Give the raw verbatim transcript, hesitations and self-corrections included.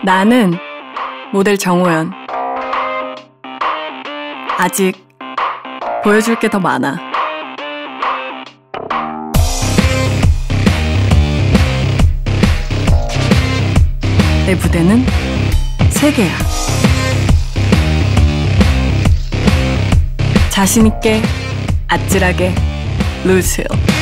나는 모델 정호연. 아직 보여줄 게 더 많아. 내 무대는 세 개야. 자신있게, 아찔하게, Lose Hill.